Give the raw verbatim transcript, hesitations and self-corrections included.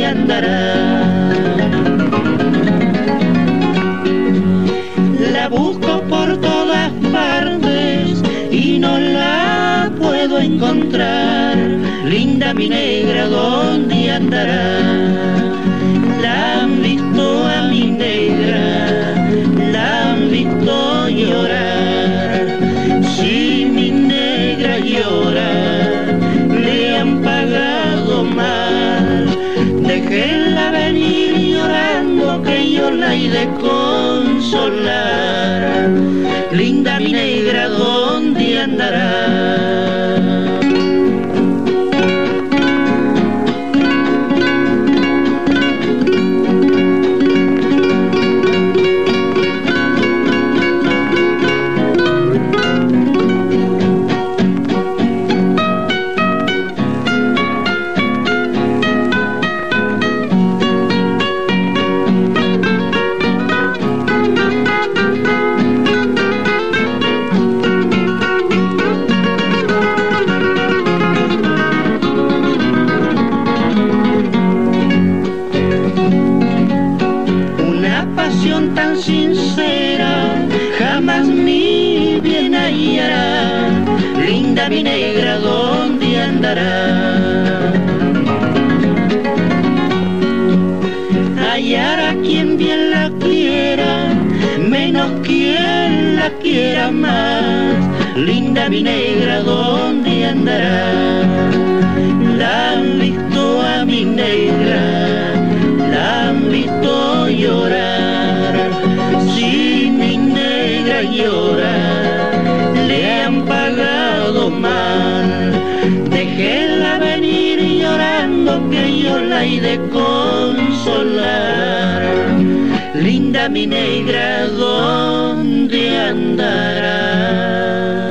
¿dónde andará? La busco por todas partes y no la puedo encontrar. Linda mi negra, ¿dónde andará? La han visto a mi negra, la han visto llorar. Si mi negra llora, le han pagado mal. Déjenla venir llorando que yo la he de consolar. Linda mi negra, ¿dónde andará? Tan sincera jamás mi bien hallará. Linda mi negra, ¿dónde andará? Hallará quien bien la quiera, menos quien la quiera más. Linda mi negra, ¿dónde andará? La han visto a mi negra, la han visto llorar. Si mi negra llora, le han pagado mal. Déjenla venir llorando que yo la he de consolar. Linda mi negra, ¿dónde andará?